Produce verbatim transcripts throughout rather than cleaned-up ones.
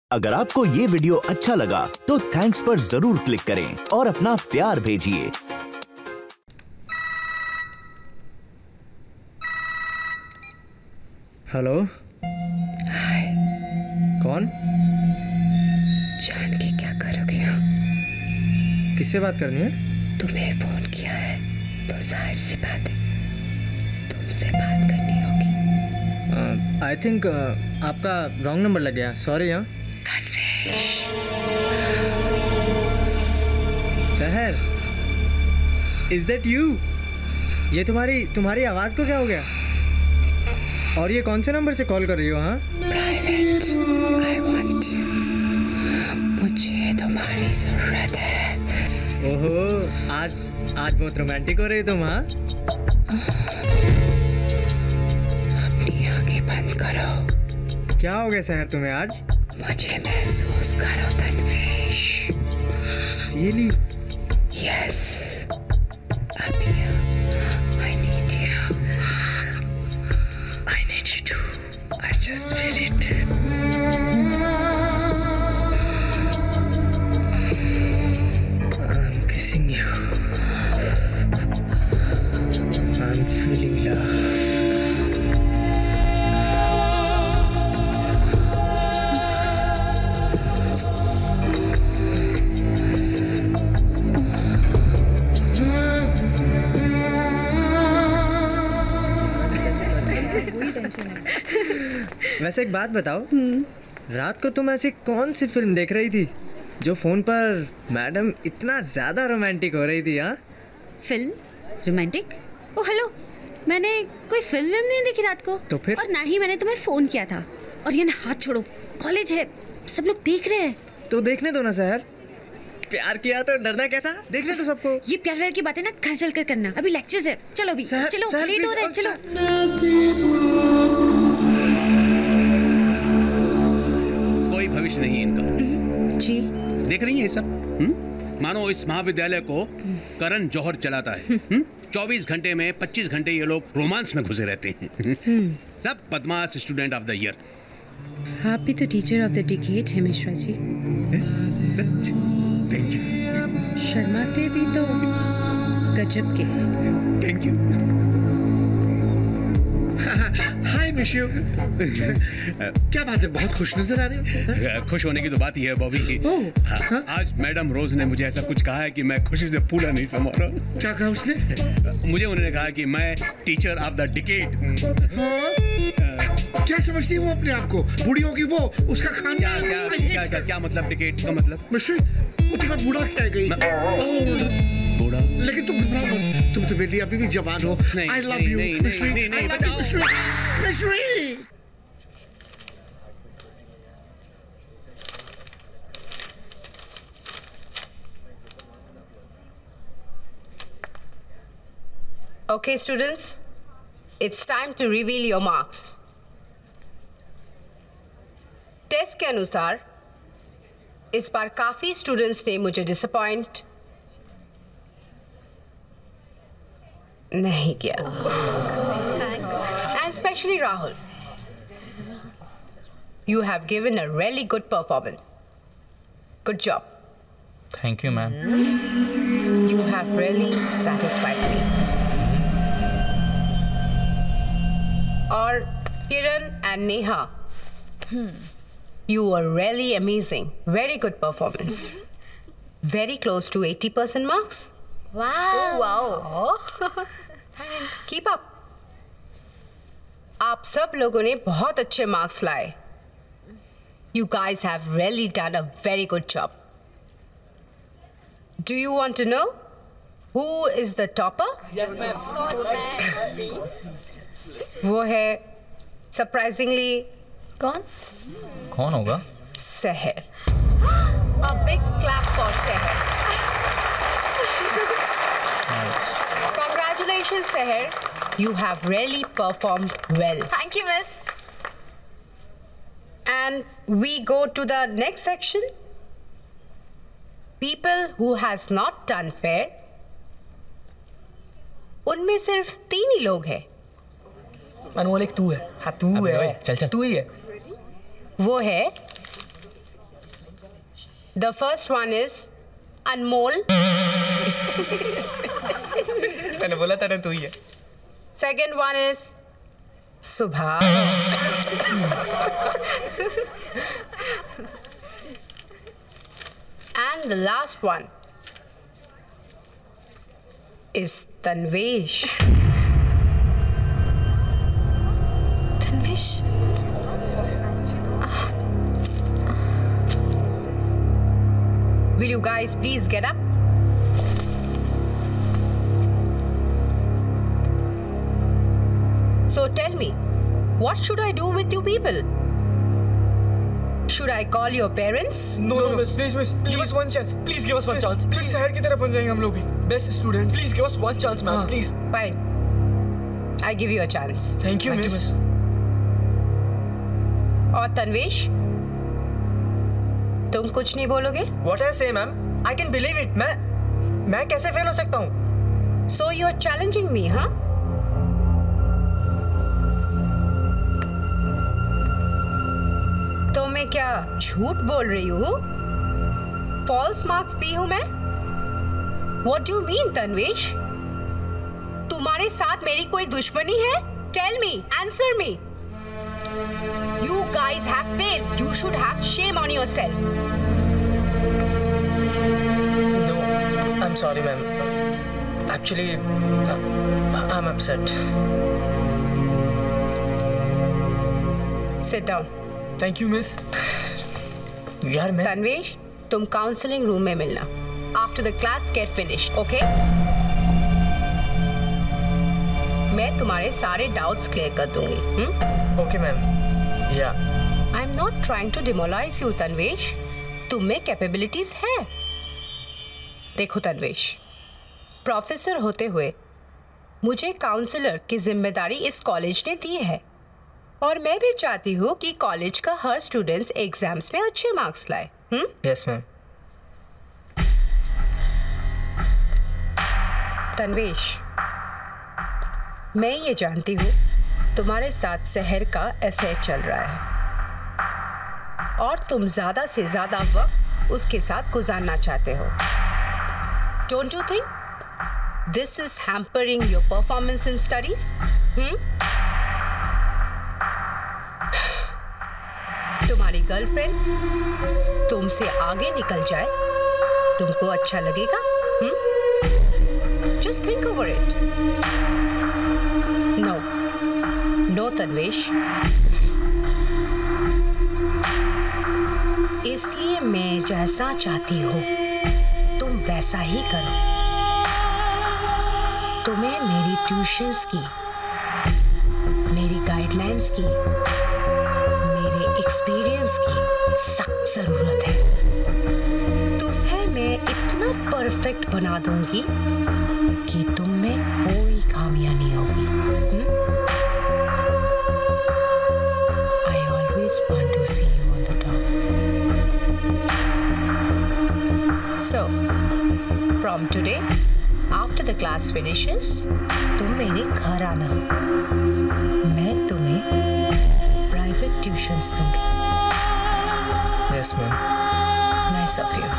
अगर आपको ये वीडियो अच्छा लगा तो थैंक्स पर जरूर क्लिक करें और अपना प्यार भेजिए। हेलो। हाय। कौन? जान के क्या करोगे आप? किससे बात करनी है? तुम्हें फोन किया है तो जाहिर सी बात है तुमसे बात करनी होगी। आई थिंक uh, uh, आपका रॉन्ग नंबर लग गया। सॉरी। हाँ सहर, इज दैट यू? ये तुम्हारी तुम्हारी आवाज़ को क्या हो गया? और ये कौन से नंबर से कॉल कर रही हो? हाँ प्राइवेट। I want you. मुझे तुम्हारी जरूरत है। ओहो, आज आज बहुत रोमांटिक हो रही तुम। हाँ अपनी आंखें बंद करो। क्या हो गया सहर तुम्हें आज? मुझे महसूस करो तन्वेश। रियली? यस। अभी I need you. I need you too. I just feel it. I'm kissing you. I'm feeling love. वैसे एक बात बताओ, रात को तुम ऐसी कौन सी फिल्म देख रही थी जो फोन पर मैडम इतना ज्यादा रोमांटिक हो रही थी? हाँ फिल्म रोमांटिक? ओ हेलो, मैंने कोई फिल्म नहीं देखी रात को। तो फिर? और ना ही मैंने तुम्हें फोन किया था। और ये ना, हाथ छोड़ो, कॉलेज है, सब लोग देख रहे हैं। तो देखने दो ना सहर। प्यार किया तो डरना कैसा? देखने दो सबको। ये प्यार व्यार की बातें ना घर चल कर करना, अभी लेक्चर्स है। चलो अभी सहर, चलो, सहर, लेट हो रहा है। प्लीज, चलो। कोई भविष्य नहीं इनका। जी देख रही हैं ये सब? हुँ? मानो इस महाविद्यालय को करण जौहर चलाता है। चौबीस घंटे में पच्चीस घंटे ये लोग रोमांस में घुसे रहते हैं। सब बदमाश स्टूडेंट ऑफ द ईयर। आप भी तो टीचर ऑफ द डिकेड हैं मिश्रा जी। सच? Thank you. शर्माते भी तो गजब के। Thank you. हाय मिशू। क्या बात है, बहुत खुश नजर आ रहे हो। खुश होने की तो बात ही है बॉबी। हाँ, आज मैडम रोज ने मुझे ऐसा कुछ कहा है कि मैं खुशी से फूला नहीं समा रहा। क्या कहा उसने? मुझे उन्होंने कहा कि मैं टीचर ऑफ द डिकेड। हाँ? क्या समझती है वो अपने आप को? बूढ़ी होगी वो, उसका खाना। क्या क्या क्या क्या, क्या मतलब डिकेड का मतलब? मिशू, वो तुम्हें बूढ़ा कह गई। बूढ़ा? लेकिन तुम घबराओ मत, तुम तो बेटी अभी भी जवान हो। आई लव यू मिश्री। आई लव यू मिश्री। मिश्री। Okay, students, it's time to reveal your marks. Test के अनुसार इस बार काफी स्टूडेंट्स ने मुझे डिसअपॉइंट नहीं किया, and especially Rahul. You have given a really good performance. Good job. Thank you, ma'am. You have really satisfied me. और Kiran and Neha, you were really amazing. Very good performance. Very close to eighty percent marks. Wow. Oh, wow. Thanks. Keep up. आप सब लोगों ने बहुत अच्छे marks लाए. You guys have really done a very good job. Do you want to know who is the topper? Yes, ma'am. वो है surprisingly कौन? कौन होगा? सहर. A big clap for Seher. Nice. Congratulations, Seher. You have really performed well. Thank you, miss. And we go to the next section. People who has not done fair. उनमें सिर्फ तीन ही लोग हैं. अनमोल एक तू है. हाँ तू है. चल चल तू ही है. वो है The first one is Anmol. मैंने बोला था ना तू ही है. Second one is Subha. And the last one is Tanvesh. Tanvesh. Will you guys please get up? So tell me, what should I do with you people? Should I call your parents? No, no, miss. Please, miss. Give us one chance. Please give us one chance. Please, शहर की तरफ बन जाएंगे हम लोग भी. Best students. Please give us one chance, ma'am. Please. Fine. I give you a chance. Thank you, miss. और तन्वेश, तुम कुछ नहीं बोलोगे? What I say, ma'am? I can believe it. मैं मैं कैसे फेल हो सकता हूँ? So you're challenging me, huh? तो मैं क्या झूठ बोल रही हूँ? फॉल्स मार्क्स दी हूँ मैं? What do you mean, Tanvesh? तुम्हारे साथ मेरी कोई दुश्मनी है? Tell me, answer me. You guys have failed. You should have shame on yourself. No, I'm sorry, ma'am. Actually, uh, I'm upset. Sit down. Thank you, miss. यार मैं तन्वेश, तुम counselling room में मिलना. After the class get finished, okay? मैं तुम्हारे सारे doubts clear कर दूंगी. hmm? Okay, ma'am. Yeah. I'm not trying to demoralize you, Tanvesh. तुम में कैपेबिलिटीज है. देखो तन्वेश, प्रोफेसर होते हुए मुझे काउंसलर की जिम्मेदारी इस कॉलेज ने दी है और मैं भी चाहती हूँ कि कॉलेज का हर स्टूडेंट्स एग्जाम्स में अच्छे मार्क्स लाए. हम्म? Yes, ma'am. तन्वेश, मैं ये जानती हूँ तुम्हारे साथ शहर का अफेयर चल रहा है और तुम ज्यादा से ज्यादा वक्त उसके साथ गुजारना चाहते हो. Don't you think this is hampering your performance in studies? Hmm? तुम्हारी गर्लफ्रेंड तुमसे आगे निकल जाए, तुमको अच्छा लगेगा? hmm? Just think over it. No, no Tanvesh. इसलिए मैं जैसा चाहती हूँ तुम वैसा ही करो. तुम्हें मेरी ट्यूशंस की, मेरी गाइडलाइंस की, एक्सपीरियंस की सख्त जरूरत है. तुम्हें मैं इतना परफेक्ट बना दूंगी कि तुम में कोई खामियां नहीं होगी. I always want to see you on the top. So, from today, after the class finishes, तुम मेरे घर आना. मैं तुम्हें ट्यूशंस दूंगी. Yes, ma'am. Nice of you.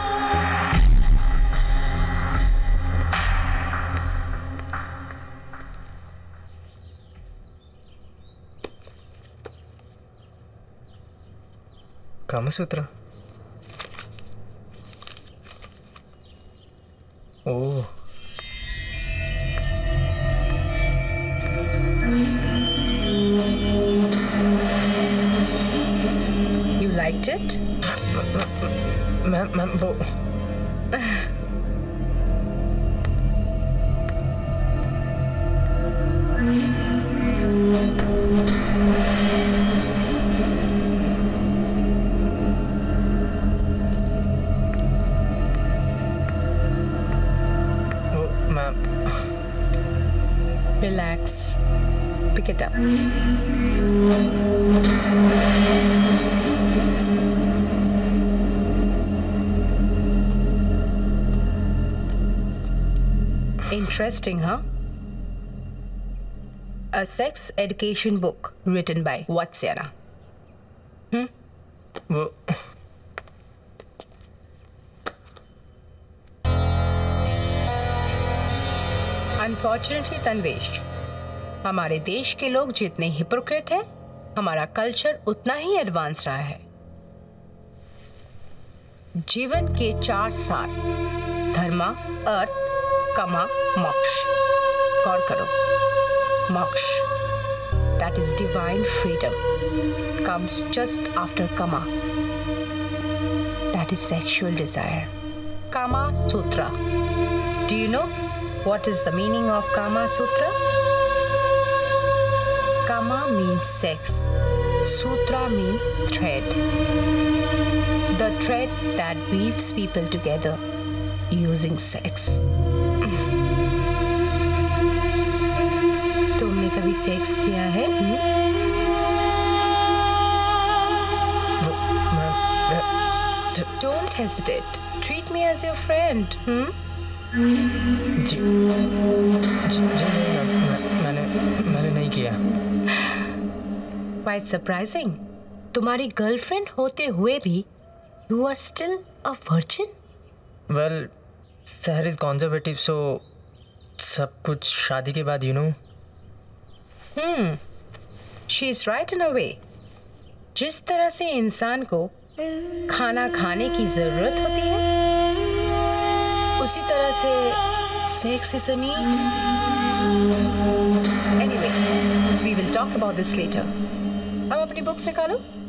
Kamasutra. Oh. Liked it? Ma'am ma'am वो ma'am. Relax. Pick it up. Interesting, huh? A sex education book written by Watsena. Hmm? वो unfortunately Tanvesh, हमारे देश के लोग जितने हिपोक्रेट हैं, हमारा कल्चर उतना ही एडवांस रहा है। जीवन के चार सार, धर्मा, अर्थ, कमा, मोक्ष। गौर करो, मोक्ष, that is divine freedom, comes just after kama, that is sexual desire. Kama Sutra. Do you know what is the meaning of Kama Sutra? Kama means sex. Sutra means thread. The thread that weaves people together using sex. तुमने कभी sex किया है? Don't hesitate. Treat me as your friend. Hmm? जी, जी, जी मैं, मैं, मैंने मैंने नहीं किया। Quite surprising. तुम्हारी गर्लफ्रेंड होते हुए भी you are still a virgin? Well, Sahar is conservative, so सब कुछ शादी के बाद, you know. Hmm. She is right in a way. जिस तरह से इंसान को खाना खाने की जरूरत होती है, उसी तरह से sex is a need. Anyway, we will talk about this later. अब अपनी बुक्स निकालो।